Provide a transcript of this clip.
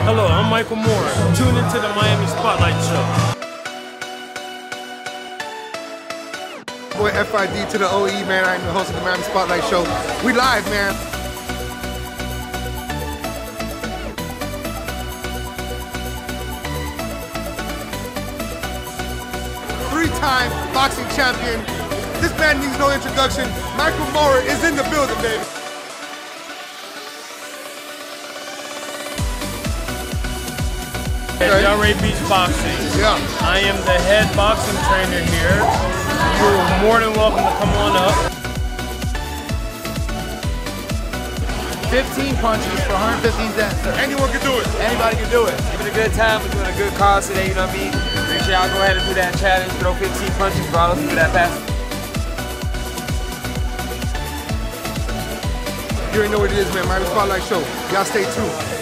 Hello, I'm Michael Moore. Tune into the Miami Spotlight Show. Boy, FID to the OE, man. I'm the host of the Miami Spotlight Show. We live, man. Three-time boxing champion. This man needs no introduction. Michael Moore is in the building, baby. At Del Rey Beach Boxing. Yeah. I am the head boxing trainer here. You're more than welcome to come on up. 15 punches for 115 cents. Anyone can do it. Anybody can do it. Having a good time, we're doing a good cause today, you know what I mean? Make sure y'all go ahead and do that challenge, throw 15 punches for all of us for that pass. You already know what it is, man. Miami Spotlight Show. Y'all stay tuned.